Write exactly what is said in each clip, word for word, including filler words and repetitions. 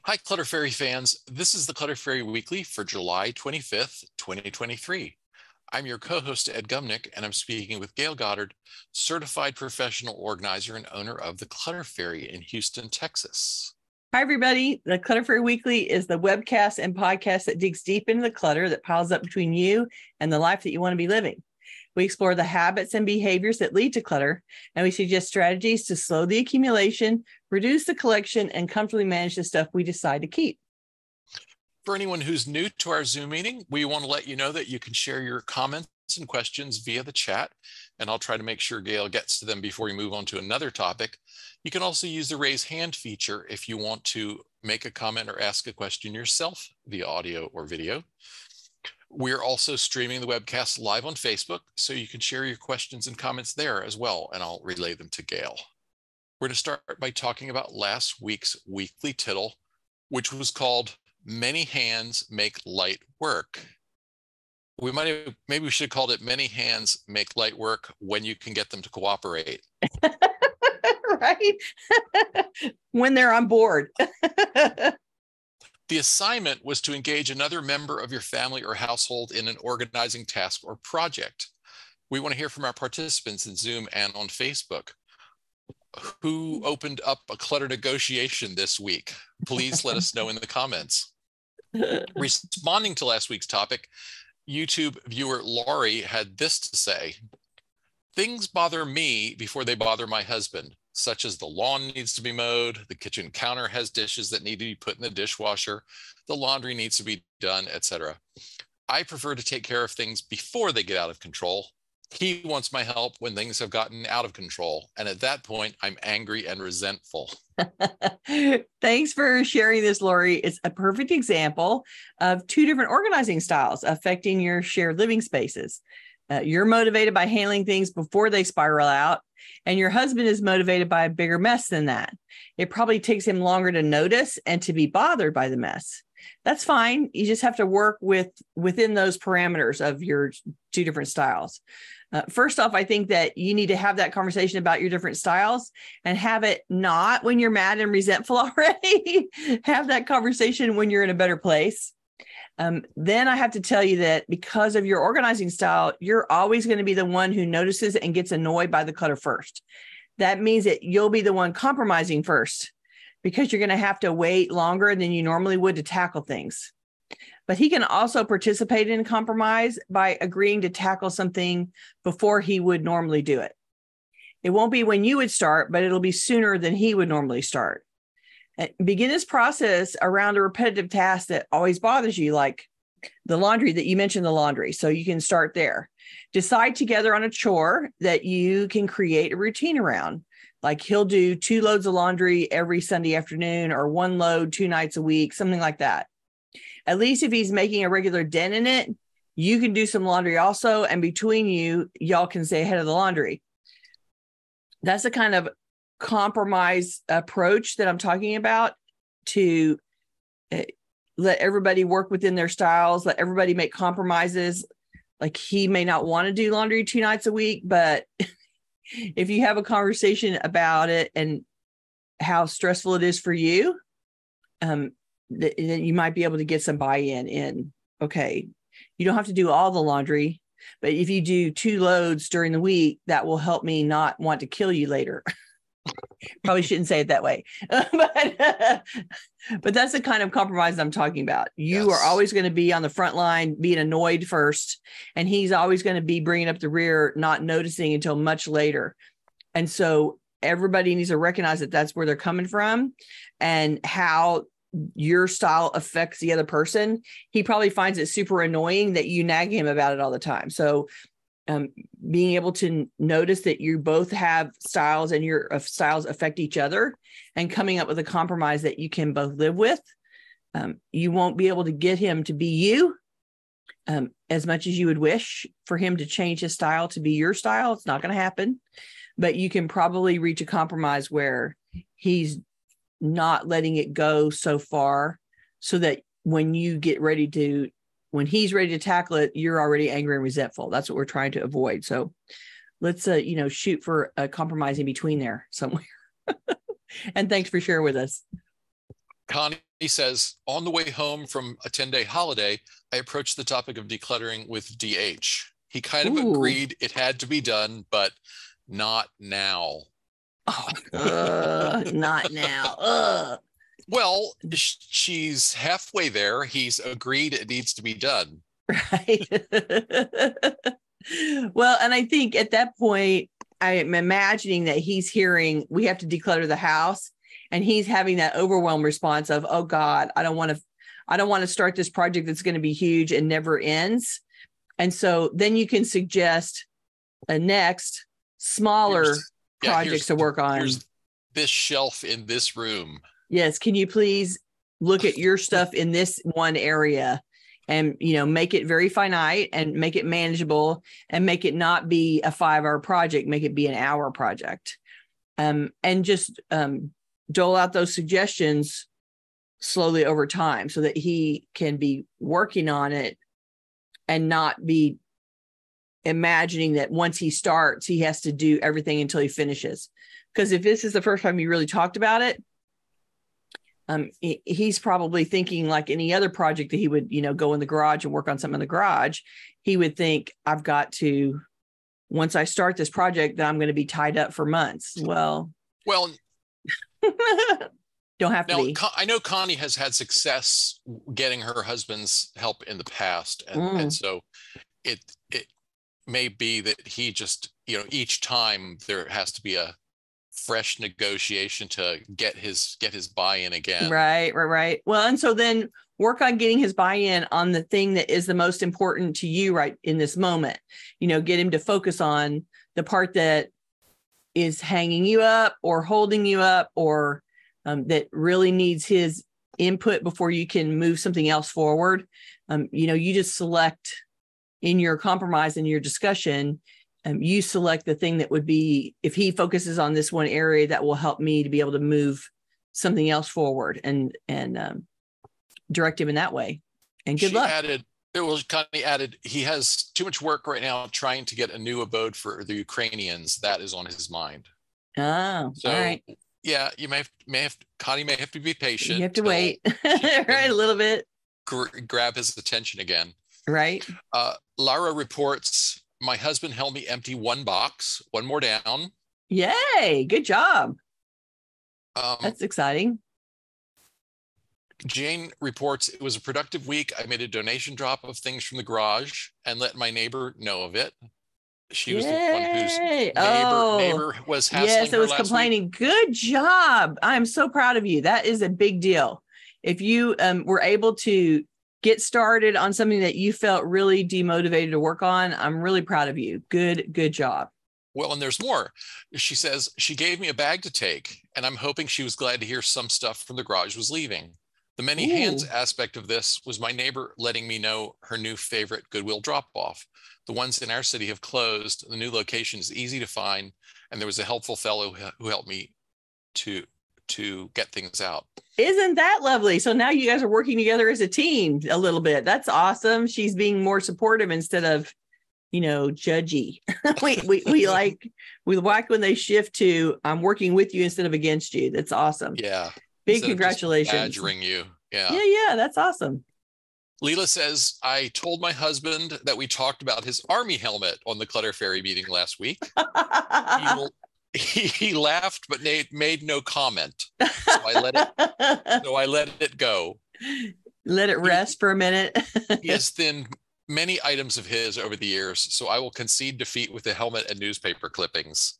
Hi, Clutter Fairy fans. This is the Clutter Fairy Weekly for July twenty-fifth, twenty twenty-three. I'm your co-host, Ed Gumnick, and I'm speaking with Gayle Goddard, certified professional organizer and owner of the Clutter Fairy in Houston, Texas. Hi, everybody. The Clutter Fairy Weekly is the webcast and podcast that digs deep into the clutter that piles up between you and the life that you want to be living. We explore the habits and behaviors that lead to clutter, and we suggest strategies to slow the accumulation, reduce the collection, and comfortably manage the stuff we decide to keep. For anyone who's new to our Zoom meeting, we want to let you know that you can share your comments and questions via the chat, and I'll try to make sure Gayle gets to them before we move on to another topic. You can also use the raise hand feature if you want to make a comment or ask a question yourself via audio or video. We're also streaming the webcast live on Facebook, so you can share your questions and comments there as well, and I'll relay them to Gayle. We're going to start by talking about last week's Weekly Tittle, which was called Many Hands Make Light Work. We might have, maybe we should have called it Many Hands Make Light Work When You Can Get Them to Cooperate. Right? When they're on board. The assignment was to engage another member of your family or household in an organizing task or project. We want to hear from our participants in Zoom and on Facebook. Who opened up a clutter negotiation this week? Please let us know in the comments. Responding to last week's topic, YouTube viewer Laurie had this to say: things bother me before they bother my husband, such as the lawn needs to be mowed, the kitchen counter has dishes that need to be put in the dishwasher, the laundry needs to be done, et cetera. I prefer to take care of things before they get out of control. He wants my help when things have gotten out of control. And at that point, I'm angry and resentful. Thanks for sharing this, Lori. It's a perfect example of two different organizing styles affecting your shared living spaces. Uh, you're motivated by handling things before they spiral out, and your husband is motivated by a bigger mess than that. It probably takes him longer to notice and to be bothered by the mess. That's fine. You just have to work with within those parameters of your two different styles. Uh, first off, I think that you need to have that conversation about your different styles and have it not when you're mad and resentful already. Have that conversation when you're in a better place. Um, then I have to tell you that because of your organizing style, you're always going to be the one who notices and gets annoyed by the clutter first. That means that you'll be the one compromising first, because you're going to have to wait longer than you normally would to tackle things. But he can also participate in compromise by agreeing to tackle something before he would normally do it. It won't be when you would start, but it'll be sooner than he would normally start. Begin this process around a repetitive task that always bothers you, like the laundry that you mentioned, the laundry. So you can start there. Decide together on a chore that you can create a routine around. Like he'll do two loads of laundry every Sunday afternoon, or one load two nights a week, something like that. At least if he's making a regular dent in it, you can do some laundry also. And between you, y'all can stay ahead of the laundry. That's the kind of compromise approach that I'm talking about, to uh, let everybody work within their styles, let everybody make compromises. Like he may not want to do laundry two nights a week, but if you have a conversation about it and how stressful it is for you, um, th- then you might be able to get some buy-in in, okay, you don't have to do all the laundry, but if you do two loads during the week, that will help me not want to kill you later. Probably shouldn't say it that way, but, uh, but that's the kind of compromise I'm talking about. You yes. are always going to be on the front line, being annoyed first, and he's always going to be bringing up the rear, not noticing until much later. And so everybody needs to recognize that that's where they're coming from and how your style affects the other person. He probably finds it super annoying that you nag him about it all the time. So Um, being able to notice that you both have styles and your uh, styles affect each other, and coming up with a compromise that you can both live with. Um, you won't be able to get him to be you um, as much as you would wish for him to change his style to be your style. It's not going to happen, but you can probably reach a compromise where he's not letting it go so far, so that when you get ready to When he's ready to tackle it, you're already angry and resentful. That's what we're trying to avoid. So let's, uh, you know, shoot for a compromise in between there somewhere. And thanks for sharing with us. Connie says, on the way home from a ten-day holiday, I approached the topic of decluttering with D H. He kind of Ooh. agreed it had to be done, but not now. Oh, uh, not now. Ugh. Well, she's halfway there. He's agreed it needs to be done. Right. Well, and I think at that point, I'm imagining that he's hearing we have to declutter the house, and he's having that overwhelmed response of, oh God, I don't want to, I don't want to start this project that's going to be huge and never ends. And so then you can suggest a next smaller here's, yeah, projects to work on. Here's this shelf in this room. Yes. Can you please look at your stuff in this one area? And, you know, make it very finite and make it manageable, and make it not be a five hour project, make it be an hour project. Um, and just um, dole out those suggestions slowly over time so that he can be working on it and not be imagining that once he starts, he has to do everything until he finishes. Because if this is the first time you really talked about it, Um, he, he's probably thinking like any other project that he would, you know, go in the garage and work on something in the garage. He would think, I've got to, once I start this project, then I'm going to be tied up for months. Well, well, don't have to now, be. I know Connie has had success getting her husband's help in the past. And, Mm. and so it, it may be that he just, you know, each time there has to be a fresh negotiation to get his get his buy-in again. Right, right, right. Well, and so then work on getting his buy-in on the thing that is the most important to you right in this moment. You know, get him to focus on the part that is hanging you up or holding you up, or um, that really needs his input before you can move something else forward. Um, you know, you just select in your compromise, in your discussion, Um, you select the thing that would be, if he focuses on this one area, that will help me to be able to move something else forward, and and um, direct him in that way. And good she luck. Added, it was Connie added, he has too much work right now trying to get a new abode for the Ukrainians. That is on his mind. Oh, so, all right. Yeah, you may have, may have Connie may have to be patient. You have to wait, right? A little bit. Gr- grab his attention again. Right. Uh, Lara reports, my husband helped me empty one box, one more down. Yay. Good job. Um, That's exciting. Jane reports, it was a productive week. I made a donation drop of things from the garage and let my neighbor know of it. She was Yay. the one whose neighbor, oh, neighbor was hassling yes, it her was last complaining. Week. Good job. I'm so proud of you. That is a big deal. If you um, were able to get started on something that you felt really demotivated to work on, I'm really proud of you. Good, good job. Well, and there's more. She says, she gave me a bag to take, and I'm hoping she was glad to hear some stuff from the garage was leaving. The many Ooh. hands aspect of this was my neighbor letting me know her new favorite Goodwill drop-off. The ones in our city have closed. The new location is easy to find, and there was a helpful fellow who helped me to to get things out. Isn't that lovely? So now you guys are working together as a team a little bit. That's awesome. She's being more supportive instead of, you know, judgy. we, we, we like, we like when they shift to, I'm working with you instead of against you. That's awesome. Yeah. Big instead congratulations. Badgering you. Yeah. Yeah. Yeah. That's awesome. Leela says, I told my husband that we talked about his army helmet on the Clutter Fairy meeting last week. he, will, he, he laughed, but made, made no comment. So I let it, so I let it go. Let it rest he, for a minute. He has thinned many items of his over the years, so I will concede defeat with the helmet and newspaper clippings.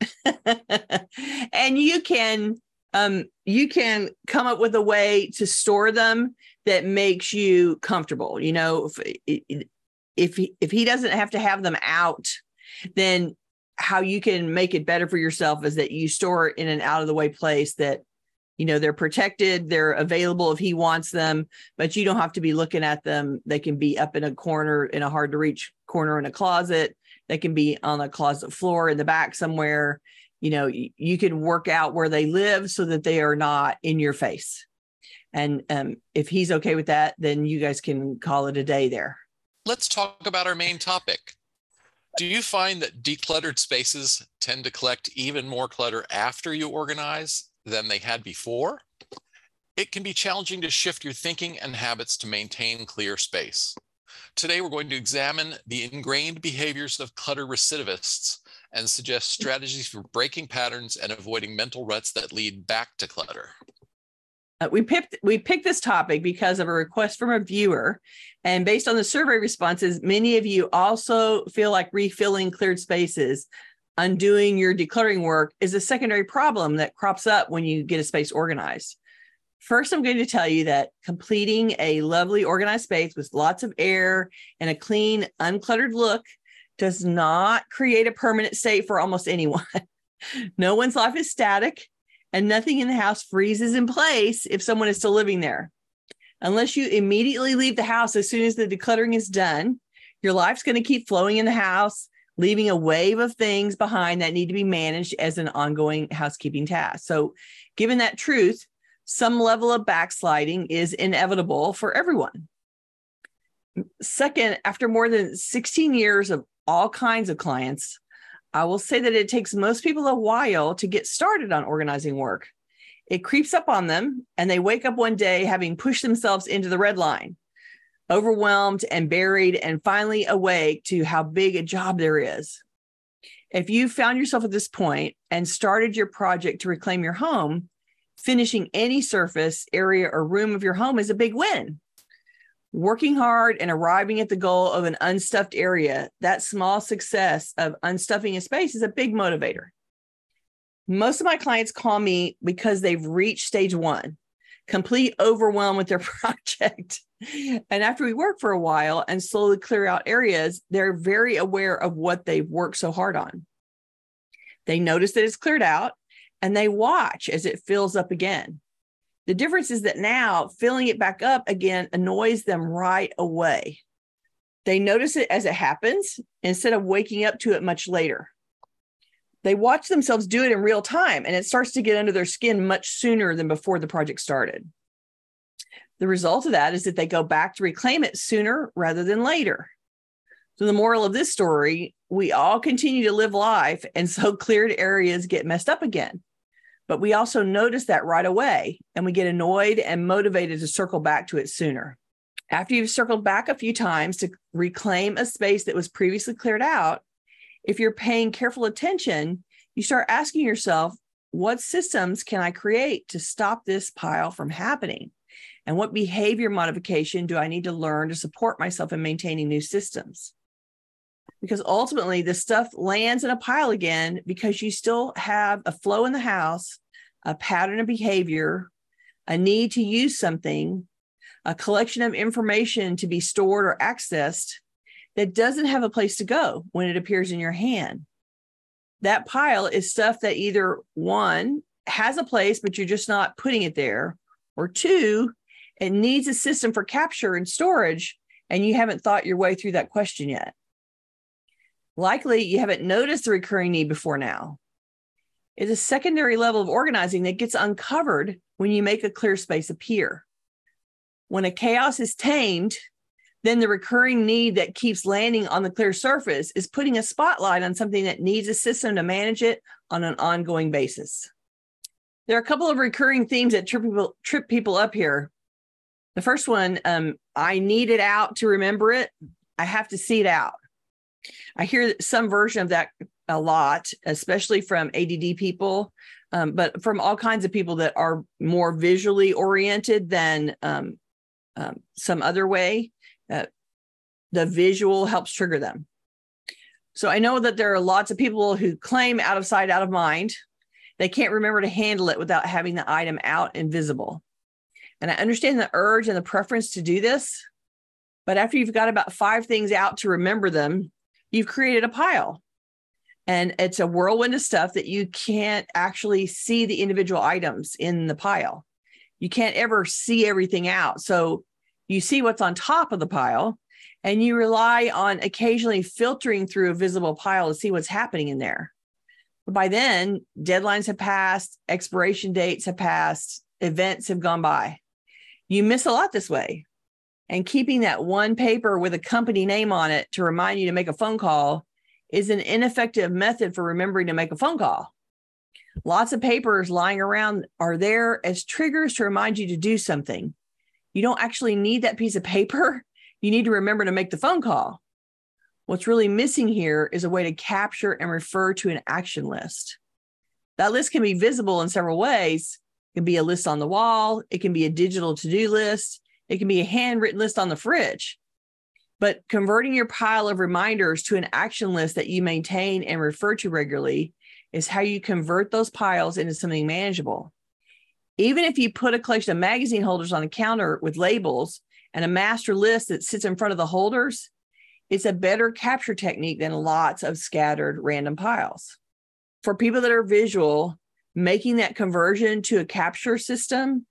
And you can um, you can come up with a way to store them that makes you comfortable. You know, if if he, if he doesn't have to have them out, then how you can make it better for yourself is that you store it in an out of the way place that, you know, they're protected, they're available if he wants them, but you don't have to be looking at them. They can be up in a corner, in a hard to reach corner in a closet. They can be on a closet floor in the back somewhere. You know, you, you can work out where they live so that they are not in your face. And um, if he's okay with that, then you guys can call it a day there. Let's talk about our main topic. Do you find that decluttered spaces tend to collect even more clutter after you organize than they had before? It can be challenging to shift your thinking and habits to maintain clear space. Today, we're going to examine the ingrained behaviors of clutter recidivists and suggest strategies for breaking patterns and avoiding mental ruts that lead back to clutter. Uh, we picked we picked this topic because of a request from a viewer, and based on the survey responses, many of you also feel like refilling cleared spaces, undoing your decluttering work is a secondary problem that crops up when you get a space organized. First, I'm going to tell you that completing a lovely organized space with lots of air and a clean, uncluttered look does not create a permanent state for almost anyone. No one's life is static, and nothing in the house freezes in place if someone is still living there. Unless you immediately leave the house as soon as the decluttering is done, your life's going to keep flowing in the house, leaving a wave of things behind that need to be managed as an ongoing housekeeping task. So, given that truth, some level of backsliding is inevitable for everyone. Second, after more than sixteen years of all kinds of clients, I will say that it takes most people a while to get started on organizing work. It creeps up on them, and they wake up one day having pushed themselves into the red line, overwhelmed and buried, and finally awake to how big a job there is. If you found yourself at this point and started your project to reclaim your home, finishing any surface, area, or room of your home is a big win. Working hard and arriving at the goal of an unstuffed area, that small success of unstuffing a space is a big motivator. Most of my clients call me because they've reached stage one, complete overwhelm with their project. And after we work for a while and slowly clear out areas, they're very aware of what they've worked so hard on. They notice that it's cleared out, and they watch as it fills up again. The difference is that now filling it back up again annoys them right away. They notice it as it happens instead of waking up to it much later. They watch themselves do it in real time, and it starts to get under their skin much sooner than before the project started. The result of that is that they go back to reclaim it sooner rather than later. So the moral of this story, we all continue to live life, and so cleared areas get messed up again. But we also notice that right away, and we get annoyed and motivated to circle back to it sooner. After you've circled back a few times to reclaim a space that was previously cleared out, if you're paying careful attention, you start asking yourself, what systems can I create to stop this pile from happening? And what behavior modification do I need to learn to support myself in maintaining new systems? Because ultimately, the stuff lands in a pile again because you still have a flow in the house, a pattern of behavior, a need to use something, a collection of information to be stored or accessed that doesn't have a place to go when it appears in your hand. That pile is stuff that either, one, has a place, but you're just not putting it there, or two, it needs a system for capture and storage, and you haven't thought your way through that question yet. Likely, you haven't noticed the recurring need before now. It's a secondary level of organizing that gets uncovered when you make a clear space appear. When a chaos is tamed, then the recurring need that keeps landing on the clear surface is putting a spotlight on something that needs a system to manage it on an ongoing basis. There are a couple of recurring themes that trip people, trip people up here. The first one, um, I need it out to remember it. I have to see it out. I hear some version of that a lot, especially from A D D people, um, but from all kinds of people that are more visually oriented than um, um, some other way. Uh, the visual helps trigger them. So I know that there are lots of people who claim out of sight, out of mind. They can't remember to handle it without having the item out and visible. And I understand the urge and the preference to do this, but after you've got about five things out to remember them, you've created a pile. And it's a whirlwind of stuff that you can't actually see the individual items in the pile. You can't ever see everything out. So you see what's on top of the pile, and you rely on occasionally filtering through a visible pile to see what's happening in there. But by then, deadlines have passed, expiration dates have passed, events have gone by. You miss a lot this way. And keeping that one paper with a company name on it to remind you to make a phone call is an ineffective method for remembering to make a phone call. Lots of papers lying around are there as triggers to remind you to do something. You don't actually need that piece of paper. You need to remember to make the phone call. What's really missing here is a way to capture and refer to an action list. That list can be visible in several ways. It can be a list on the wall. It can be a digital to-do list. It can be a handwritten list on the fridge. But converting your pile of reminders to an action list that you maintain and refer to regularly is how you convert those piles into something manageable. Even if you put a collection of magazine holders on a counter with labels and a master list that sits in front of the holders, it's a better capture technique than lots of scattered random piles. For people that are visual, making that conversion to a capture system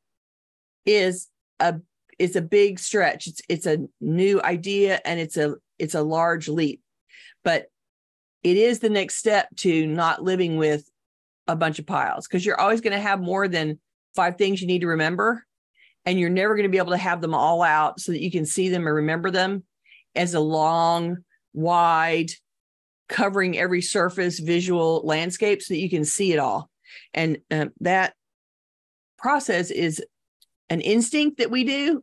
is a it's a big stretch. It's it's a new idea and it's a it's a large leap, but it is the next step to not living with a bunch of piles, because you're always going to have more than five things you need to remember, and you're never going to be able to have them all out so that you can see them and remember them as a long, wide, covering every surface visual landscape so that you can see it all. And um, that process is an instinct that we do,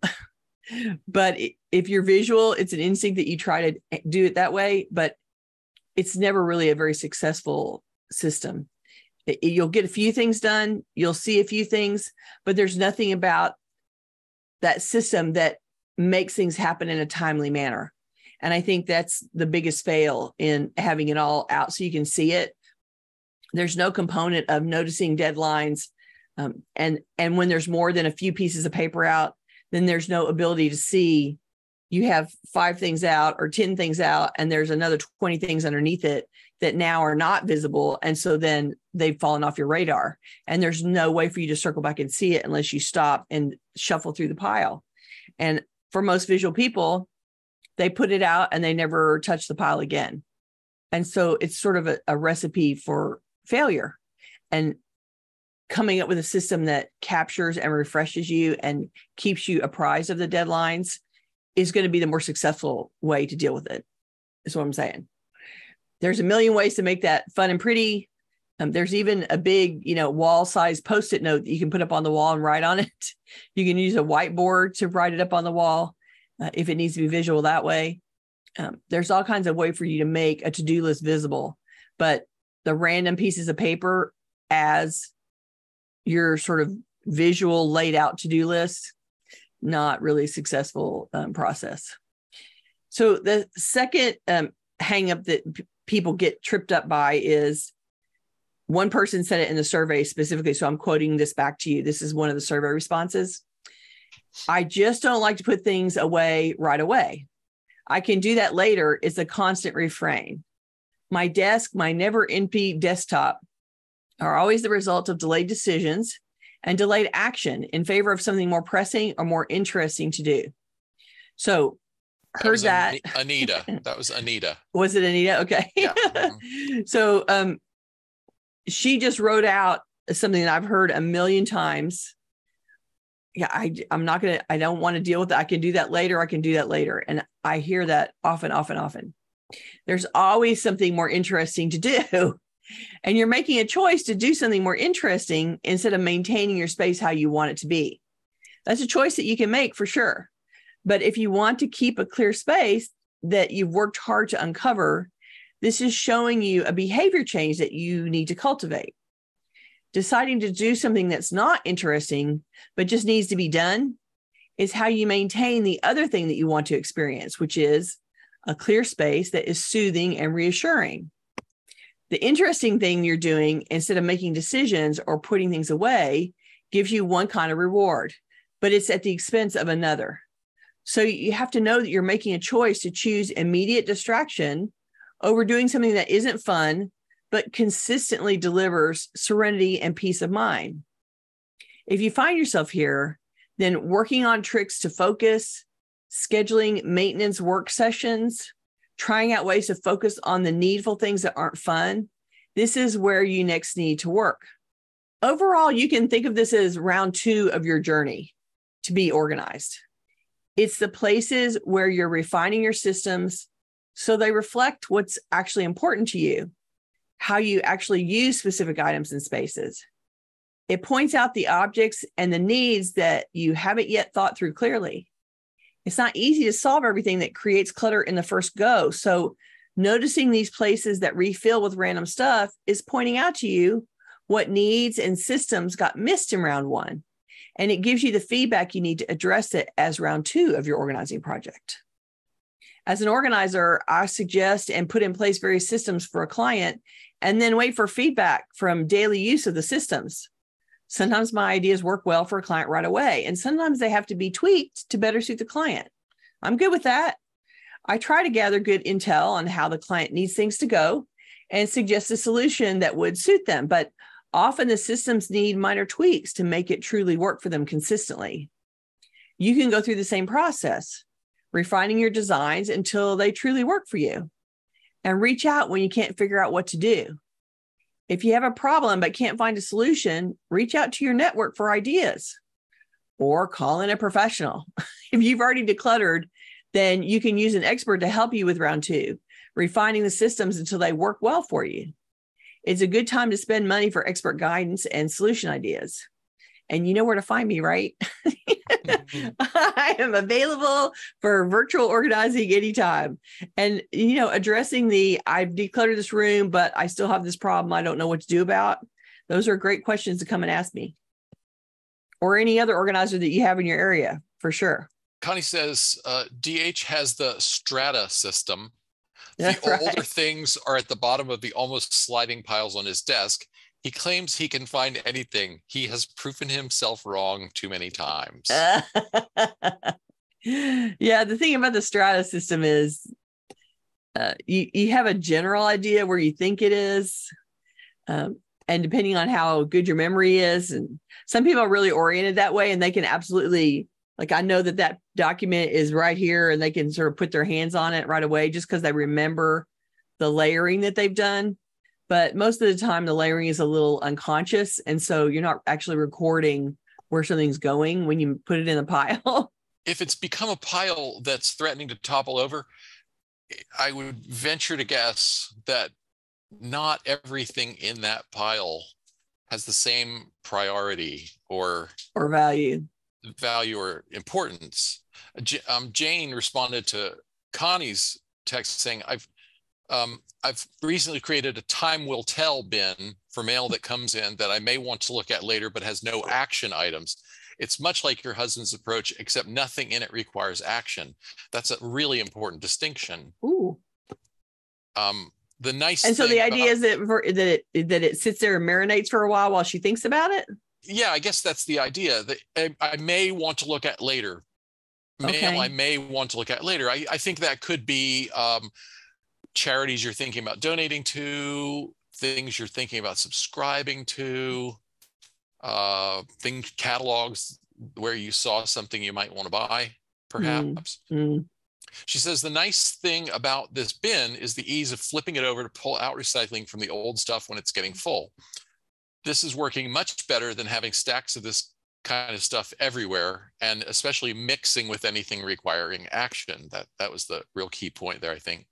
but if you're visual, it's an instinct that you try to do it that way, but it's never really a very successful system. It, you'll get a few things done, you'll see a few things, but there's nothing about that system that makes things happen in a timely manner. And I think that's the biggest fail in having it all out so you can see it. There's no component of noticing deadlines. Um, and, and when there's more than a few pieces of paper out, then there's no ability to see you have five things out or ten things out, and there's another twenty things underneath it that now are not visible. And so then they've fallen off your radar. And there's no way for you to circle back and see it unless you stop and shuffle through the pile. And for most visual people, they put it out and they never touch the pile again. And so it's sort of a, a recipe for failure. And coming up with a system that captures and refreshes you and keeps you apprised of the deadlines is going to be the more successful way to deal with it, is what I'm saying. There's a million ways to make that fun and pretty. Um, there's even a big, you know, wall-sized Post-it note that you can put up on the wall and write on it. You can use a whiteboard to write it up on the wall uh, if it needs to be visual that way. Um, there's all kinds of ways for you to make a to-do list visible, but the random pieces of paper as your sort of visual laid out to-do list, not really successful um, process. So the second um, hang up that p- people get tripped up by is, one person said it in the survey specifically, so I'm quoting this back to you. This is one of the survey responses. I just don't like to put things away right away. I can do that later. It's a constant refrain. My desk, my never empty desktop are always the result of delayed decisions and delayed action in favor of something more pressing or more interesting to do. So heard that. that. Anita. That was Anita. Was it Anita? Okay. Yeah. Mm-hmm. So um, she just wrote out something that I've heard a million times. Yeah, I, I'm not going to, I don't want to deal with it. I can do that later. I can do that later. And I hear that often, often, often. There's always something more interesting to do. And you're making a choice to do something more interesting instead of maintaining your space how you want it to be. That's a choice that you can make for sure. But if you want to keep a clear space that you've worked hard to uncover, this is showing you a behavior change that you need to cultivate. Deciding to do something that's not interesting, but just needs to be done, is how you maintain the other thing that you want to experience, which is a clear space that is soothing and reassuring. The interesting thing you're doing, instead of making decisions or putting things away, gives you one kind of reward, but it's at the expense of another. So you have to know that you're making a choice to choose immediate distraction over doing something that isn't fun, but consistently delivers serenity and peace of mind. If you find yourself here, then working on tricks to focus, scheduling maintenance work sessions, trying out ways to focus on the needful things that aren't fun, this is where you next need to work. Overall, you can think of this as round two of your journey to be organized. It's the places where you're refining your systems so they reflect what's actually important to you. how you actually use specific items and spaces. It points out the objects and the needs that you haven't yet thought through clearly. It's not easy to solve everything that creates clutter in the first go. So noticing these places that refill with random stuff is pointing out to you what needs and systems got missed in round one. And it gives you the feedback you need to address it as round two of your organizing project. As an organizer, I suggest and put in place various systems for a client and then wait for feedback from daily use of the systems. Sometimes my ideas work well for a client right away, and sometimes they have to be tweaked to better suit the client. I'm good with that. I try to gather good intel on how the client needs things to go and suggest a solution that would suit them. But often the systems need minor tweaks to make it truly work for them consistently. You can go through the same process, refining your designs until they truly work for you, and reach out when you can't figure out what to do. If you have a problem but can't find a solution, reach out to your network for ideas or call in a professional. If you've already decluttered, then you can use an expert to help you with round two, refining the systems until they work well for you. It's a good time to spend money for expert guidance and solution ideas. And you know where to find me, right? I am available for virtual organizing anytime. And, you know, addressing the, I've decluttered this room, but I still have this problem I don't know what to do about. Those are great questions to come and ask me. Or any other organizer that you have in your area, for sure. Connie says, uh, D H has the strata system. The That's older right. things are at the bottom of the almost sliding piles on his desk. He claims he can find anything. He has proven himself wrong too many times. Uh, yeah, the thing about the strata system is uh, you, you have a general idea where you think it is. Um, and depending on how good your memory is, and some people are really oriented that way, and they can absolutely, like, I know that that document is right here and they can sort of put their hands on it right away just because they remember the layering that they've done. But most of the time, the layering is a little unconscious. And so you're not actually recording where something's going when you put it in a pile. If it's become a pile that's threatening to topple over, I would venture to guess that not everything in that pile has the same priority or or value. value or importance. Um, Jane responded to Connie's text saying, I've um, I've recently created a time will tell bin for mail that comes in that I may want to look at later, but has no action items. It's much like your husband's approach, except nothing in it requires action. That's a really important distinction. Ooh. Um, the nice and so thing the idea about, is that, that, it, that it sits there and marinates for a while while she thinks about it? Yeah, I guess that's the idea. That I, I may want to look at later. Mail Okay. I may want to look at later. I, I think that could be um, charities you're thinking about donating to, things you're thinking about subscribing to, uh, things, catalogs where you saw something you might want to buy, perhaps. Mm, mm. She says, the nice thing about this bin is the ease of flipping it over to pull out recycling from the old stuff when it's getting full. This is working much better than having stacks of this kind of stuff everywhere, and especially mixing with anything requiring action. That, that was the real key point there, I think.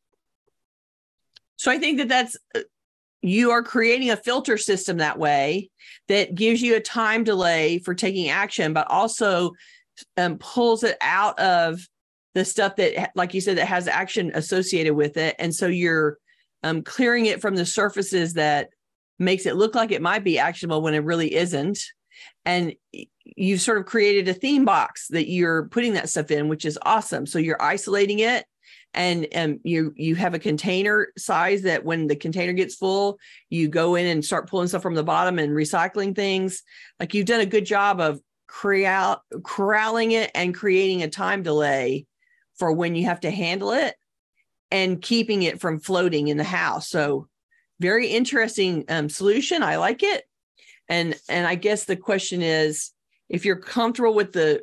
So I think that that's, you are creating a filter system that way that gives you a time delay for taking action, but also um, pulls it out of the stuff that, like you said, that has action associated with it. And so you're um, clearing it from the surfaces that makes it look like it might be actionable when it really isn't. And you've sort of created a theme box that you're putting that stuff in, which is awesome. So you're isolating it. And um, you you have a container size that when the container gets full, you go in and start pulling stuff from the bottom and recycling things. Like, you've done a good job of corral, corralling it and creating a time delay for when you have to handle it and keeping it from floating in the house. So very interesting um, solution. I like it. And, and I guess the question is, if you're comfortable with the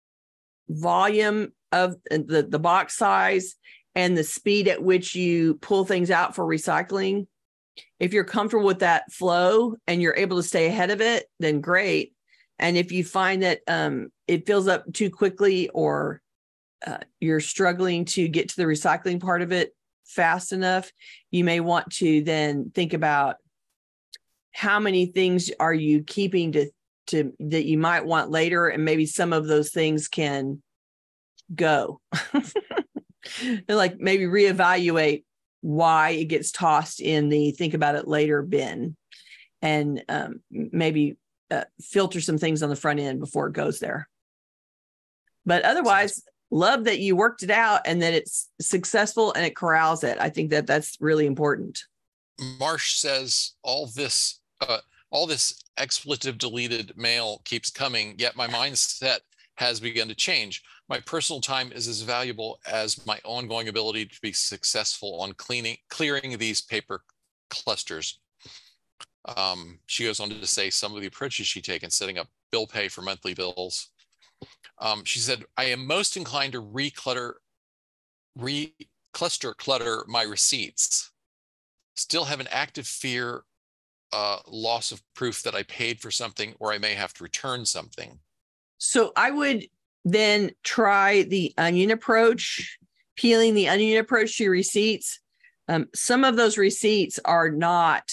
volume of the, the box size and the speed at which you pull things out for recycling, if you're comfortable with that flow and you're able to stay ahead of it, then great. And if you find that um, it fills up too quickly, or uh, you're struggling to get to the recycling part of it, fast enough, you may want to then think about how many things are you keeping to, to that you might want later, and maybe some of those things can go. And like maybe reevaluate why it gets tossed in the think about it later bin, and um, maybe uh, filter some things on the front end before it goes there. But otherwise, love that you worked it out and that it's successful and it corrals it. I think that that's really important. Marsh says all this, uh, all this expletive deleted mail keeps coming, yet my mindset has begun to change. My personal time is as valuable as my ongoing ability to be successful on cleaning, clearing these paper clusters. Um, she goes on to say some of the approaches she taken, setting up bill pay for monthly bills. Um, she said, I am most inclined to re-clutter, re-cluster clutter my receipts. Still have an active fear, uh, loss of proof that I paid for something or I may have to return something. So I would then try the onion approach, peeling the onion approach to your receipts. Um, some of those receipts are not,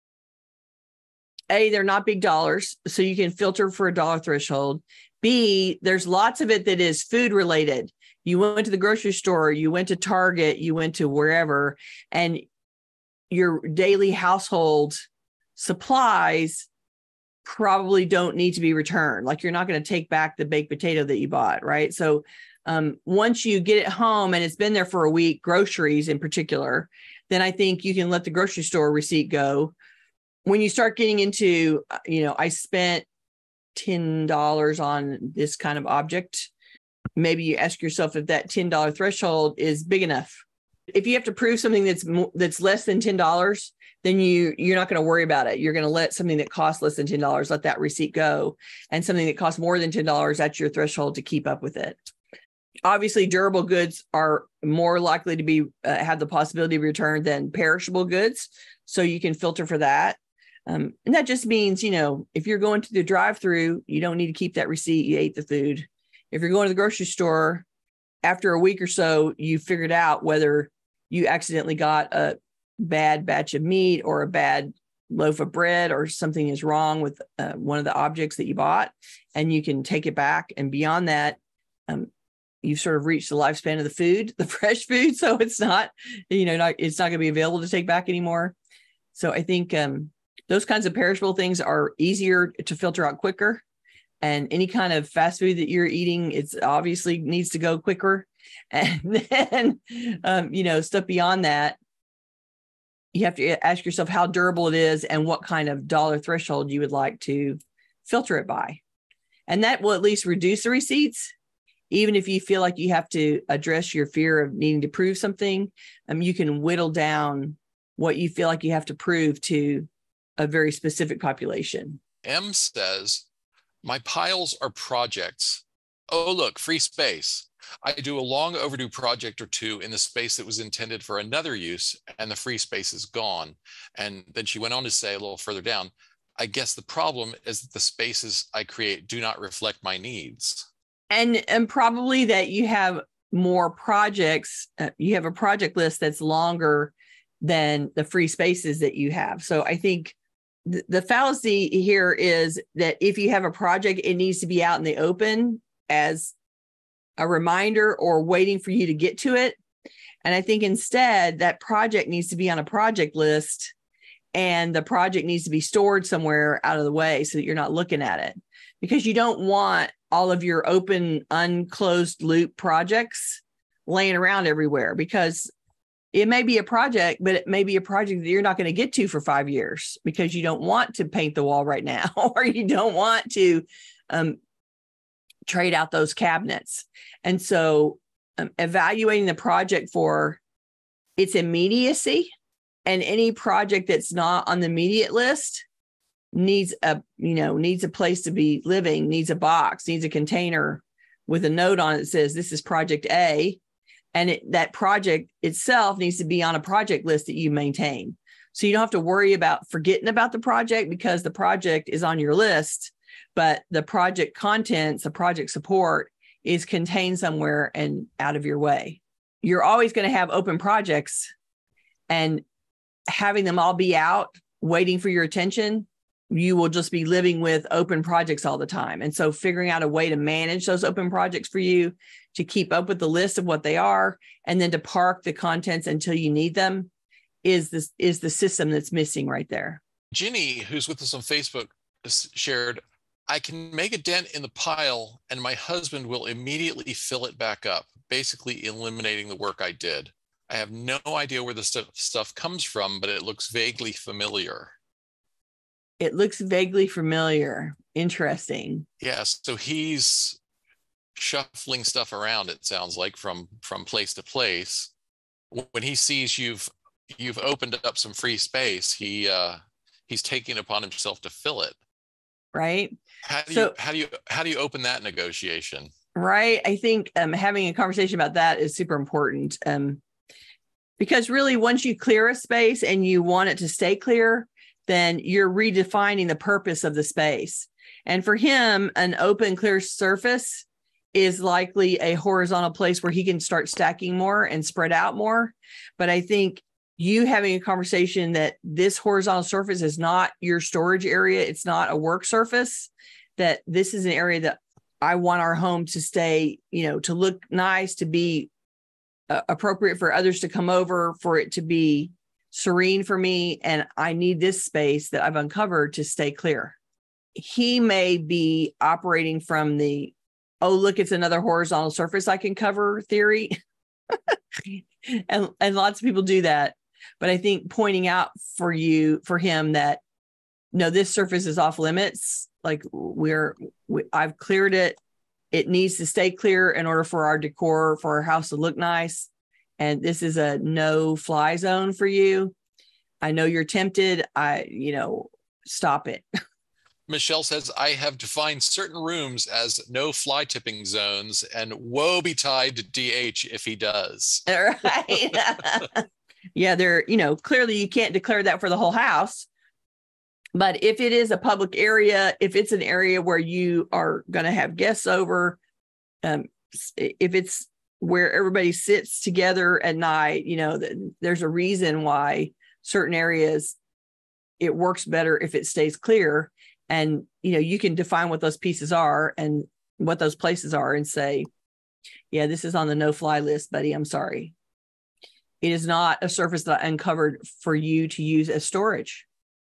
A, they're not big dollars, so you can filter for a dollar threshold. B, there's lots of it that is food related. You went to the grocery store, you went to Target, you went to wherever, and your daily household supplies probably don't need to be returned. Like you're not going to take back the baked potato that you bought, right? So um, once you get it home and it's been there for a week, groceries in particular, then I think you can let the grocery store receipt go. When you start getting into, you know, I spent ten dollars on this kind of object, maybe you ask yourself if that ten dollar threshold is big enough. If you have to prove something that's that's less than ten dollars, then you, you're not going to worry about it. You're going to let something that costs less than ten dollars, let that receipt go. And something that costs more than ten dollars, that's your threshold to keep up with it. Obviously, durable goods are more likely to be uh, have the possibility of return than perishable goods. So you can filter for that. Um, and that just means, you know, if you're going to the drive-through, you don't need to keep that receipt. You ate the food. If you're going to the grocery store, after a week or so, you figured out whether you accidentally got a bad batch of meat or a bad loaf of bread or something is wrong with uh, one of the objects that you bought, and you can take it back. And beyond that, um, you've sort of reached the lifespan of the food, the fresh food. So it's not, you know, not, it's not going to be available to take back anymore. So I think um, those kinds of perishable things are easier to filter out quicker. And any kind of fast food that you're eating, it's obviously needs to go quicker. And then, um, you know, stuff beyond that, you have to ask yourself how durable it is and what kind of dollar threshold you would like to filter it by. And that will at least reduce the receipts. Even if you feel like you have to address your fear of needing to prove something, um, you can whittle down what you feel like you have to prove to a very specific population. M says, my piles are projects. Oh, look, free space. I do a long overdue project or two in the space that was intended for another use, and the free space is gone. And then she went on to say a little further down, I guess the problem is that the spaces I create do not reflect my needs. And, and probably that you have more projects, uh, you have a project list that's longer than the free spaces that you have. So I think th- the fallacy here is that if you have a project, it needs to be out in the open as a reminder or waiting for you to get to it. And I think instead that project needs to be on a project list, and the project needs to be stored somewhere out of the way so that you're not looking at it, because you don't want all of your open, unclosed loop projects laying around everywhere, because it may be a project, but it may be a project that you're not going to get to for five years because you don't want to paint the wall right now, or you don't want to um, trade out those cabinets. And so um, evaluating the project for its immediacy, and any project that's not on the immediate list needs a, you know, needs a place to be living, needs a box, needs a container with a note on it that says this is project A. And it, that project itself needs to be on a project list that you maintain. So you don't have to worry about forgetting about the project because the project is on your list, but the project contents, the project support is contained somewhere and out of your way. You're always going to have open projects and having them all be out waiting for your attention, you will just be living with open projects all the time. And so figuring out a way to manage those open projects for you, to keep up with the list of what they are, and then to park the contents until you need them is this is the system that's missing right there. Ginny, who's with us on Facebook, shared, I can make a dent in the pile and my husband will immediately fill it back up, basically eliminating the work I did. I have no idea where the st- stuff comes from, but it looks vaguely familiar. It looks vaguely familiar. Interesting. Yeah, so he's shuffling stuff around, it sounds like, from from place to place. When he sees you've you've opened up some free space, he uh, he's taking it upon himself to fill it. Right. How do so, you how do you how do you open that negotiation? Right. I think um, having a conversation about that is super important. Um, because really, once you clear a space and you want it to stay clear, then you're redefining the purpose of the space. And for him, an open, clear surface is likely a horizontal place where he can start stacking more and spread out more. But I think you having a conversation that this horizontal surface is not your storage area, it's not a work surface, that this is an area that I want our home to stay, you know, to look nice, to be uh, appropriate for others to come over, for it to be serene for me. And I need this space that I've uncovered to stay clear. He may be operating from the, oh, look, it's another horizontal surface I can cover theory. and, and lots of people do that. But I think pointing out for you, for him, that no, this surface is off limits. Like we're, we, I've cleared it. It needs to stay clear in order for our decor, for our house to look nice. And this is a no fly zone for you. I know you're tempted. I, you know, stop it. Michelle says, I have defined certain rooms as no fly tipping zones, and woe betide to D H if he does. Right. Yeah, they're, you know, clearly you can't declare that for the whole house. But if it is a public area, if it's an area where you are going to have guests over, um, if it's where everybody sits together at night, you know, there's a reason why certain areas, it works better if it stays clear. And, you know, you can define what those pieces are and what those places are and say, yeah, this is on the no-fly list, buddy. I'm sorry. It is not a surface that I uncovered for you to use as storage.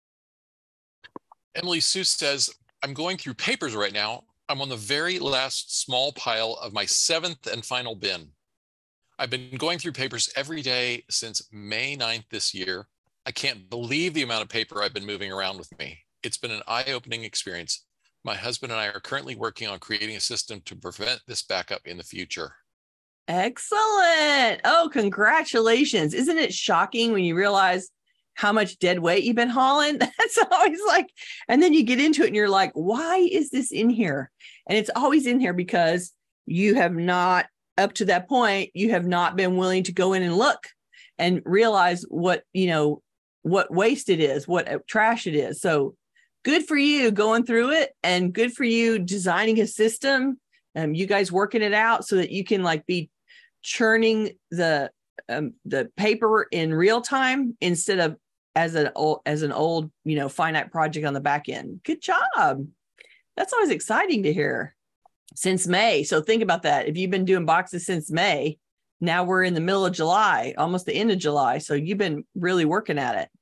Emily Sue says, I'm going through papers right now. I'm on the very last small pile of my seventh and final bin. I've been going through papers every day since May ninth this year. I can't believe the amount of paper I've been moving around with me. It's been an eye-opening experience. My husband and I are currently working on creating a system to prevent this backup in the future. Excellent. Oh, congratulations. Isn't it shocking when you realize how much dead weight you've been hauling? That's always like, and then you get into it and you're like, why is this in here? And it's always in here because you have not, up to that point, you have not been willing to go in and look and realize what, you know, what waste it is, what trash it is. So good for you going through it, and good for you designing a system. Um, you guys working it out so that you can like be churning the um, the paper in real time instead of as an old as an old you know finite project on the back end. Good job. That's always exciting to hear. Since May, so think about that. If you've been doing boxes since May, now we're in the middle of July, almost the end of July. So you've been really working at it.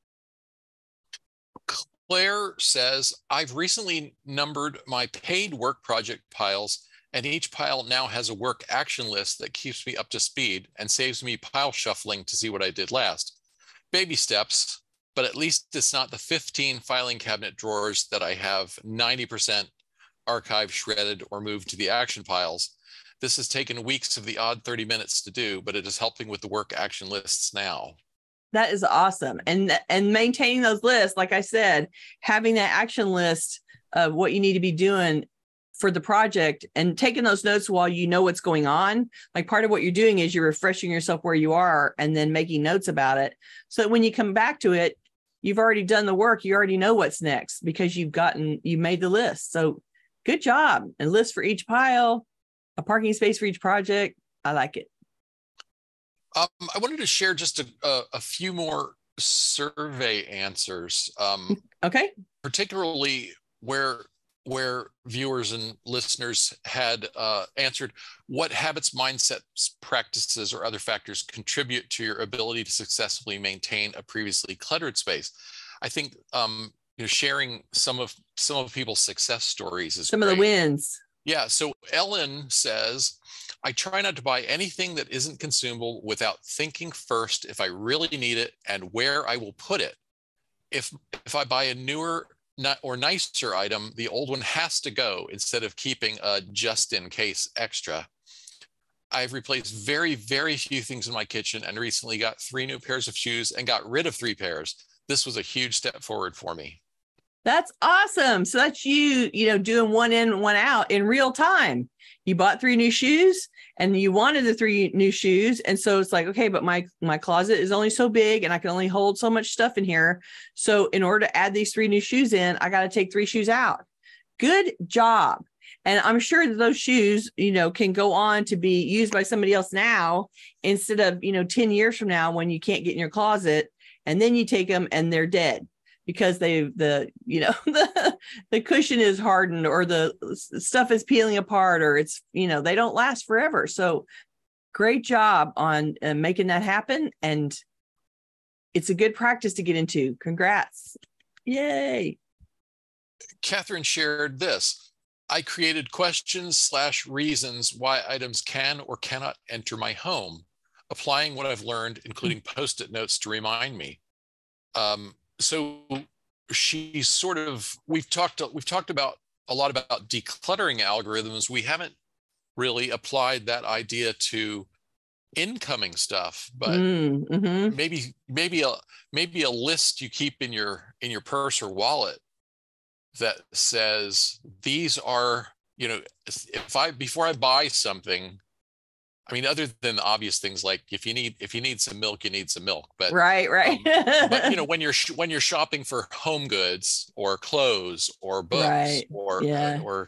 Claire says, I've recently numbered my paid work project piles, and each pile now has a work action list that keeps me up to speed and saves me pile shuffling to see what I did last. Baby steps, but at least it's not the fifteen filing cabinet drawers that I have ninety percent archived, shredded, or moved to the action piles. This has taken weeks of the odd thirty minutes to do, but it is helping with the work action lists now. That is awesome. And, and maintaining those lists, like I said, having that action list of what you need to be doing for the project and taking those notes while you know what's going on. Like part of what you're doing is you're refreshing yourself where you are and then making notes about it. So that when you come back to it, you've already done the work. You already know what's next because you've gotten, you made the list. So good job. A list for each pile, a parking space for each project. I like it. Um, I wanted to share just a, a, a few more survey answers, um, Okay. particularly where where viewers and listeners had uh, answered what habits, mindsets, practices, or other factors contribute to your ability to successfully maintain a previously cluttered space. I think um, you know, sharing some of some of people's success stories is Some great. of the wins. Yeah. So Ellen says, I try not to buy anything that isn't consumable without thinking first if I really need it and where I will put it. If if I buy a newer or nicer item, the old one has to go instead of keeping a just in case extra. I've replaced very, very few things in my kitchen and recently got three new pairs of shoes and got rid of three pairs. This was a huge step forward for me. That's awesome. So that's you, you know, doing one in, one out in real time. You bought three new shoes and you wanted the three new shoes. And so it's like, okay, but my, my closet is only so big and I can only hold so much stuff in here. So in order to add these three new shoes in, I got to take three shoes out. Good job. And I'm sure that those shoes, you know, can go on to be used by somebody else now instead of, you know, ten years from now when you can't get in your closet and then you take them and they're dead. Because they, the, you know, the, the cushion is hardened or the stuff is peeling apart or it's, you know, they don't last forever. So great job on uh, making that happen. And it's a good practice to get into. Congrats. Yay. Catherine shared this. I created questions slash reasons why items can or cannot enter my home, applying what I've learned, including post-it notes to remind me. Um, So she's sort of, we've talked, we've talked about a lot about decluttering algorithms. We haven't really applied that idea to incoming stuff, but mm, mm-hmm. maybe, maybe a, maybe a list you keep in your, in your purse or wallet that says, these are, you know, if I, before I buy something, I mean, other than the obvious things like if you need if you need some milk, you need some milk. But right, right. Um, but you know, when you're when you're shopping for home goods or clothes or books right. or Yeah. or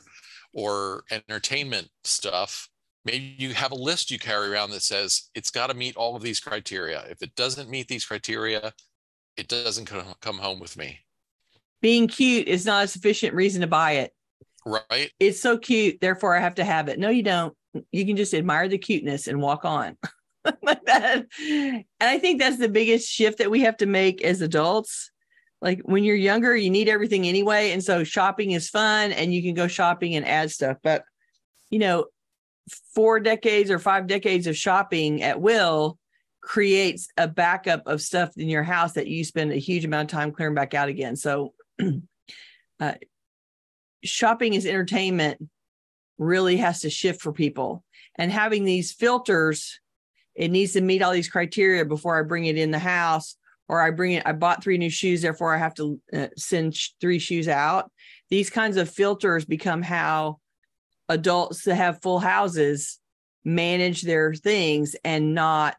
or entertainment stuff, maybe you have a list you carry around that says it's got to meet all of these criteria. If it doesn't meet these criteria, it doesn't come come home with me. Being cute is not a sufficient reason to buy it. Right. It's so cute, therefore I have to have it. No, you don't. You can just admire the cuteness and walk on. Like that. And I think that's the biggest shift that we have to make as adults. Like when you're younger, you need everything anyway. And so shopping is fun and you can go shopping and add stuff. But, you know, four decades or five decades of shopping at will creates a backup of stuff in your house that you spend a huge amount of time clearing back out again. So uh, shopping as entertainment really has to shift for people, and having these filters, it needs to meet all these criteria before I bring it in the house, or I bring it, I bought three new shoes, therefore I have to uh, send sh- three shoes out. These kinds of filters become how adults that have full houses manage their things and not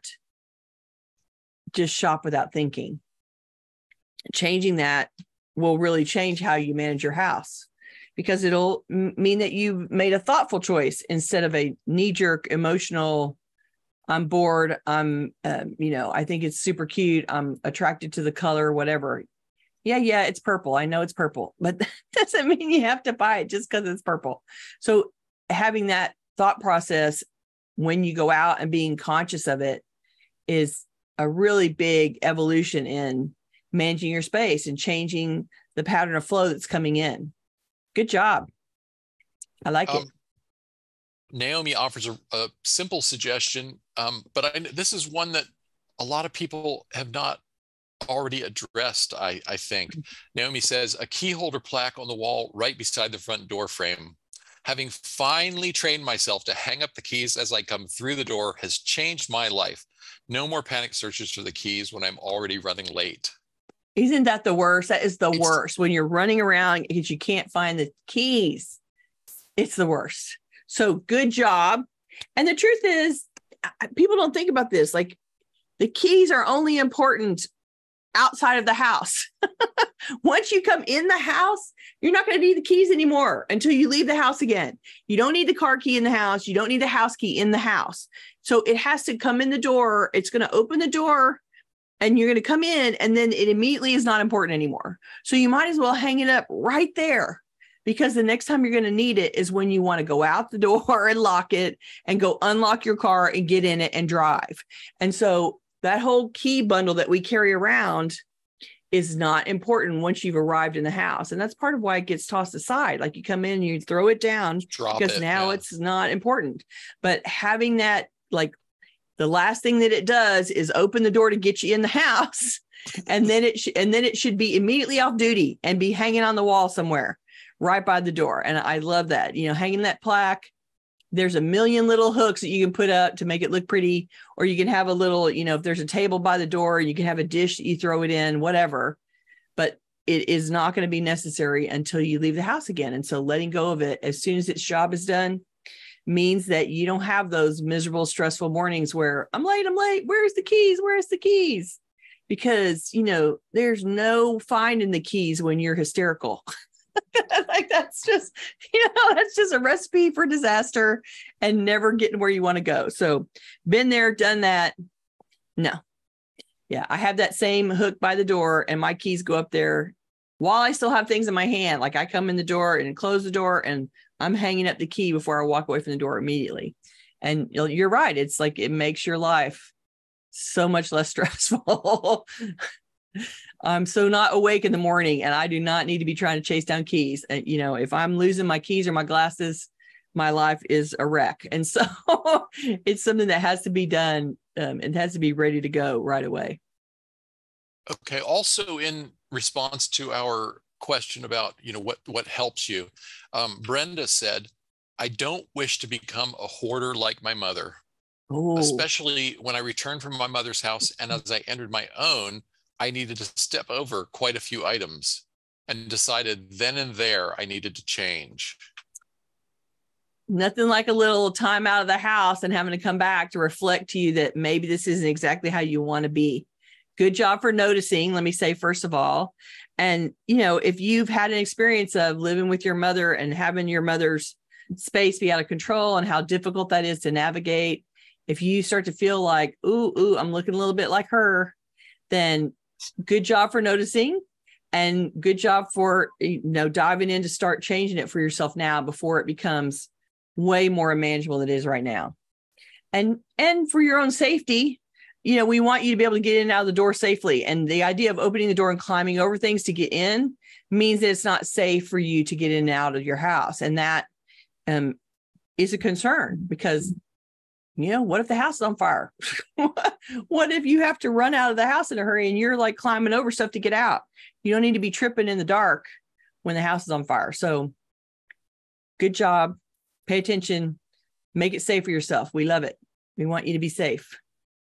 just shop without thinking. Changing that will really change how you manage your house, because it'll m- mean that you've made a thoughtful choice instead of a knee-jerk emotional, I'm bored, I'm, uh, you know, I think it's super cute, I'm attracted to the color, whatever. Yeah, yeah, it's purple. I know it's purple, but that doesn't mean you have to buy it just because it's purple. So having that thought process when you go out and being conscious of it is a really big evolution in managing your space and changing the pattern of flow that's coming in. Good job. I like um, it. Naomi offers a, a simple suggestion, um, but I, this is one that a lot of people have not already addressed, I, I think. Naomi says, a key holder plaque on the wall right beside the front door frame. Having finally trained myself to hang up the keys as I come through the door has changed my life. No more panic searches for the keys when I'm already running late. Isn't that the worst? That is the it's, worst. When you're running around because you can't find the keys. It's the worst. So good job. And the truth is, people don't think about this. Like, the keys are only important outside of the house. Once you come in the house, you're not going to need the keys anymore until you leave the house again. You don't need the car key in the house. You don't need the house key in the house. So it has to come in the door. It's going to open the door and you're going to come in, and then it immediately is not important anymore. So you might as well hang it up right there, because the next time you're going to need it is when you want to go out the door and lock it and go unlock your car and get in it and drive. And so that whole key bundle that we carry around is not important once you've arrived in the house. And that's part of why it gets tossed aside. Like you come in, you throw it down Drop because it, now yeah. it's not important. But having that, like, the last thing that it does is open the door to get you in the house. And then it sh- and then it should be immediately off duty and be hanging on the wall somewhere right by the door. And I love that, you know, hanging that plaque. There's a million little hooks that you can put up to make it look pretty, or you can have a little, you know, if there's a table by the door, you can have a dish that you throw it in, whatever. But it is not going to be necessary until you leave the house again. And so letting go of it as soon as its job is done means that you don't have those miserable, stressful mornings where I'm late, I'm late. Where's the keys? Where's the keys? Because, you know, there's no finding the keys when you're hysterical. Like that's just, you know, that's just a recipe for disaster and never getting where you want to go. So been there, done that. No. Yeah. I have that same hook by the door and my keys go up there while I still have things in my hand. Like I come in the door and close the door and I'm hanging up the key before I walk away from the door immediately. And you're right. It's like, it makes your life so much less stressful. I'm so not awake in the morning and I do not need to be trying to chase down keys. And, you know, if I'm losing my keys or my glasses, my life is a wreck. And so it's something that has to be done. Um, it has to be ready to go right away. Okay. Also, in response to our question about, you know, what, what helps you, um, Brenda said, I don't wish to become a hoarder like my mother, Ooh. Especially when I returned from my mother's house. And as I entered my own, I needed to step over quite a few items and decided then and there I needed to change. Nothing like a little time out of the house and having to come back to reflect to you that maybe this isn't exactly how you want to be. Good job for noticing, let me say, first of all. And, you know, if you've had an experience of living with your mother and having your mother's space be out of control and how difficult that is to navigate, if you start to feel like, ooh, ooh, I'm looking a little bit like her, then good job for noticing and good job for, you know, diving in to start changing it for yourself now before it becomes way more unmanageable than it is right now. And, and for your own safety, you know, we want you to be able to get in and out of the door safely. And the idea of opening the door and climbing over things to get in means that it's not safe for you to get in and out of your house. And that um, is a concern because, you know, what if the house is on fire? What if you have to run out of the house in a hurry and you're like climbing over stuff to get out? You don't need to be tripping in the dark when the house is on fire. So good job. Pay attention. Make it safe for yourself. We love it. We want you to be safe.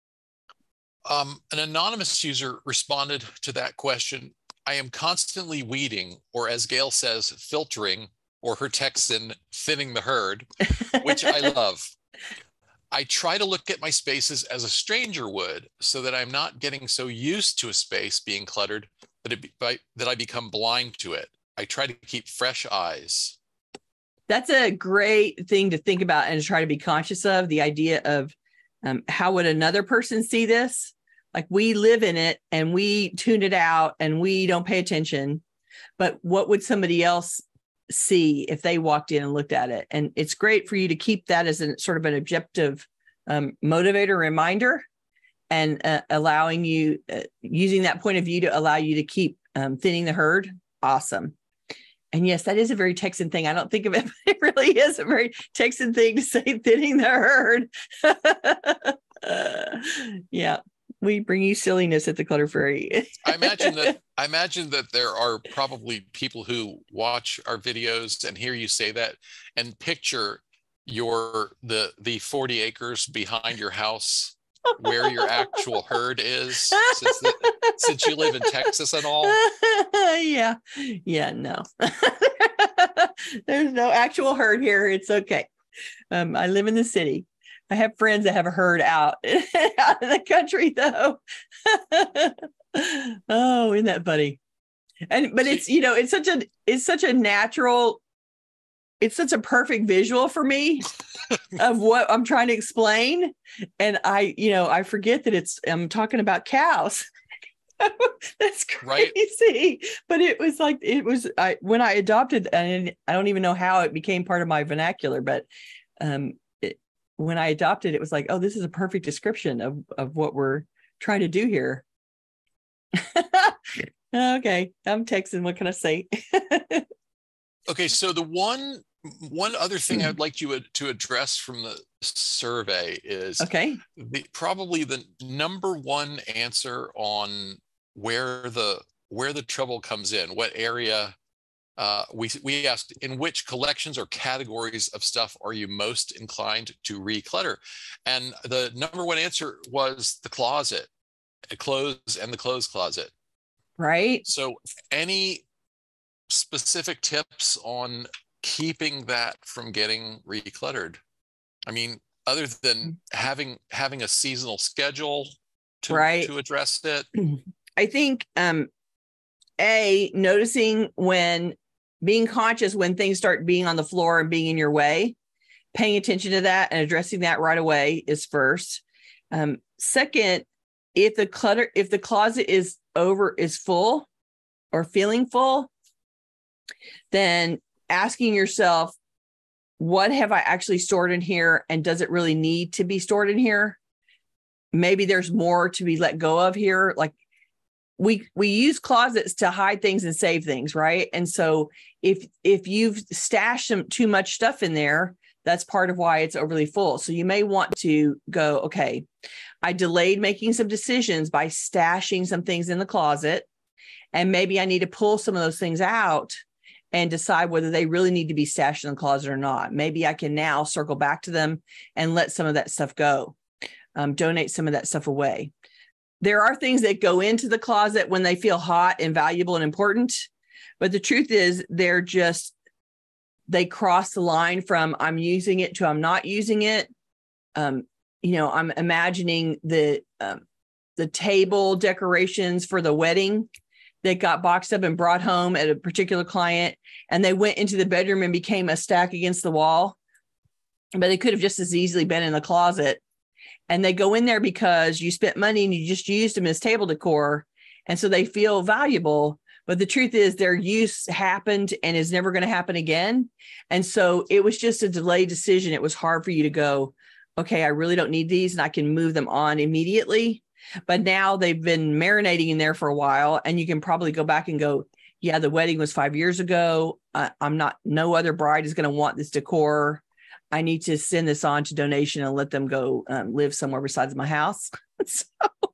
Um, an anonymous user responded to that question. I am constantly weeding, or as Gayle says, filtering, or her Texan, thinning the herd, which I love. I try to look at my spaces as a stranger would so that I'm not getting so used to a space being cluttered that, it be, that I become blind to it. I try to keep fresh eyes. That's a great thing to think about and to try to be conscious of, the idea of um, how would another person see this? Like we live in it and we tune it out and we don't pay attention, but what would somebody else see if they walked in and looked at it? And it's great for you to keep that as a sort of an objective um, motivator reminder and uh, allowing you, uh, using that point of view to allow you to keep um, thinning the herd. Awesome. And yes, that is a very Texan thing. I don't think of it, but it really is a very Texan thing to say, thinning the herd. uh, yeah. We bring you silliness at the Clutter Fairy. I imagine that I imagine that there are probably people who watch our videos and hear you say that and picture your the the forty acres behind your house where your actual herd is, since the, since you live in Texas and all. Yeah, yeah, no. There's no actual herd here. It's okay. Um, I live in the city. I have friends that have a herd out, out in the country, though. Oh, isn't that funny? And but it's, you know, it's such a it's such a natural, it's such a perfect visual for me of what I'm trying to explain. And I, you know, I forget that it's I'm talking about cows. That's crazy. Right. But it was like it was I when I adopted, and I don't even know how it became part of my vernacular, but um it, when I adopted, it was like, oh, this is a perfect description of of what we're trying to do here. Okay, I'm texting. What can I say? Okay, so the one one other thing I'd like you to address from the survey is okay, the probably the number one answer on where the where the trouble comes in, what area. Uh, we we asked, in which collections or categories of stuff are you most inclined to reclutter? And the number one answer was the closet, clothes, and the clothes closet. Right. So any specific tips on keeping that from getting recluttered? I mean, other than having having a seasonal schedule to, right. to address it? I think um, A, noticing when, being conscious when things start being on the floor and being in your way, paying attention to that and addressing that right away is first. Um, second, if the clutter, if the closet is over, is full or feeling full, then asking yourself, what have I actually stored in here? And does it really need to be stored in here? Maybe there's more to be let go of here. Like we, we use closets to hide things and save things. Right. And so if, if you've stashed some too much stuff in there, that's part of why it's overly full. So you may want to go, okay, I delayed making some decisions by stashing some things in the closet. And maybe I need to pull some of those things out and decide whether they really need to be stashed in the closet or not. Maybe I can now circle back to them and let some of that stuff go, um, donate some of that stuff away. There are things that go into the closet when they feel hot and valuable and important. But the truth is they're just, they cross the line from I'm using it to I'm not using it. Um, you know, I'm imagining the, um, the table decorations for the wedding that got boxed up and brought home at a particular client, and they went into the bedroom and became a stack against the wall, but they could have just as easily been in the closet. And they go in there because you spent money and you just used them as table decor. And so they feel valuable, but the truth is their use happened and is never going to happen again. And so it was just a delayed decision. It was hard for you to go, okay, I really don't need these and I can move them on immediately. But now they've been marinating in there for a while, and you can probably go back and go, yeah, the wedding was five years ago. Uh, I'm not, no other bride is going to want this decor. I need to send this on to donation and let them go um, live somewhere besides my house. So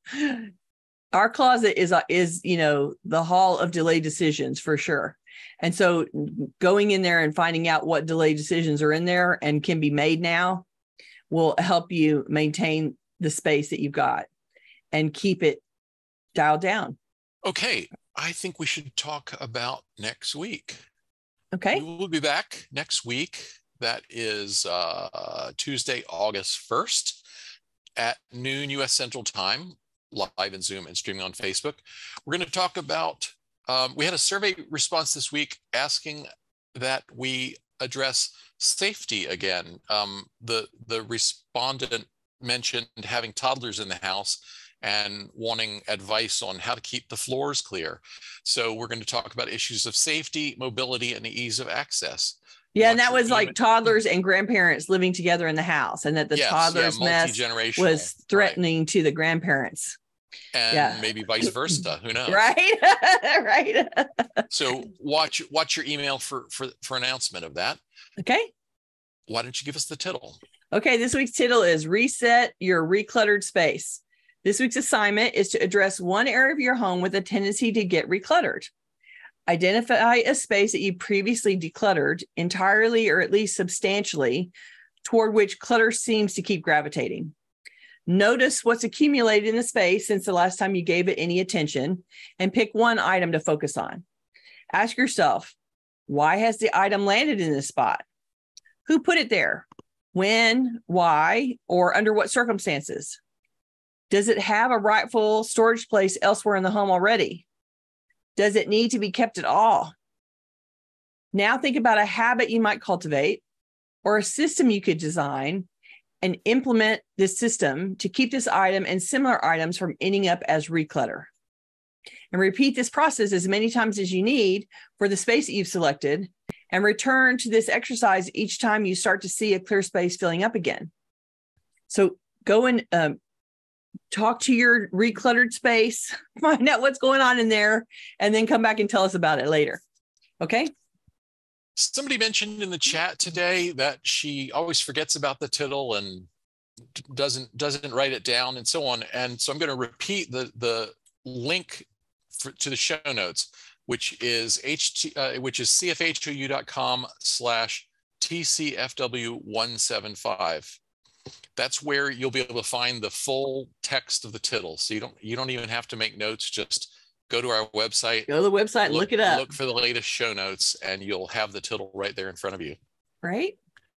our closet is, uh, is, you know, the hall of delayed decisions for sure. And so going in there and finding out what delayed decisions are in there and can be made now will help you maintain the space that you've got and keep it dialed down. Okay. I think we should talk about next week. Okay. We will be back next week. That is uh, Tuesday, August first at noon U S Central Time, live in Zoom and streaming on Facebook. We're going to talk about, um, we had a survey response this week asking that we address safety again. Um, the, the respondent mentioned having toddlers in the house and wanting advice on how to keep the floors clear. So we're going to talk about issues of safety, mobility, and the ease of access. Yeah, Watch and that was email. like toddlers and grandparents living together in the house, and that the yes, toddler's yeah, mess was threatening right. to the grandparents. And yeah. maybe vice versa. Who knows? Right, right. So watch watch your email for, for, for announcement of that. Okay. Why don't you give us the tittle? Okay, this week's tittle is Reset Your Recluttered Space. This week's assignment is to address one area of your home with a tendency to get recluttered. Identify a space that you previously decluttered entirely or at least substantially, toward which clutter seems to keep gravitating. Notice what's accumulated in the space since the last time you gave it any attention, and pick one item to focus on. Ask yourself, why has the item landed in this spot? Who put it there? When, why, or under what circumstances? Does it have a rightful storage place elsewhere in the home already? Does it need to be kept at all? Now think about a habit you might cultivate or a system you could design and implement this system to keep this item and similar items from ending up as re-clutter. And repeat this process as many times as you need for the space that you've selected, and return to this exercise each time you start to see a clear space filling up again. So go and um, talk to your recluttered space, find out what's going on in there, and then come back and tell us about it later. Okay? Somebody mentioned in the chat today that she always forgets about the tittle and doesn't doesn't write it down and so on. And so I'm going to repeat the the link for, to the show notes, which is ht uh, which is cfhou.com slash tcfw one seven five. That's where you'll be able to find the full text of the tittle. So you don't you don't even have to make notes. Just go to our website. Go to the website and look, look it up. Look for the latest show notes, and you'll have the tittle right there in front of you. Right.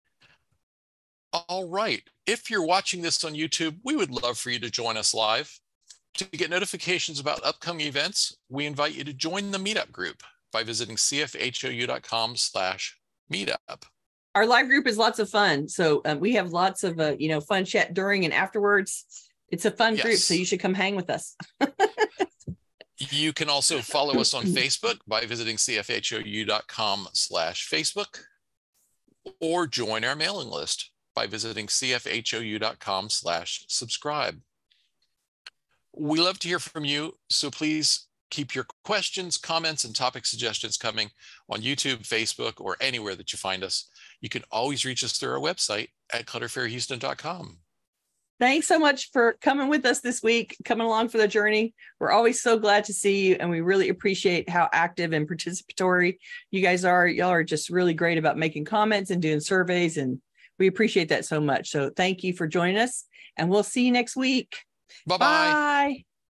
All right. If you're watching this on YouTube, we would love for you to join us live. To get notifications about upcoming events, we invite you to join the meetup group by visiting cfhou.com slash meetup. Our live group is lots of fun. So um, we have lots of, uh, you know, fun chat during and afterwards. It's a fun yes. group, so you should come hang with us. You can also follow us on Facebook by visiting cfhou.com slash Facebook, or join our mailing list by visiting cfhou.com slash subscribe. We love to hear from you, so please keep your questions, comments, and topic suggestions coming on YouTube, Facebook, or anywhere that you find us. You can always reach us through our website at clutter fairy houston dot com. Thanks so much for coming with us this week, coming along for the journey. We're always so glad to see you, and we really appreciate how active and participatory you guys are. Y'all are just really great about making comments and doing surveys, and we appreciate that so much. So thank you for joining us, and we'll see you next week. Bye-bye. Bye.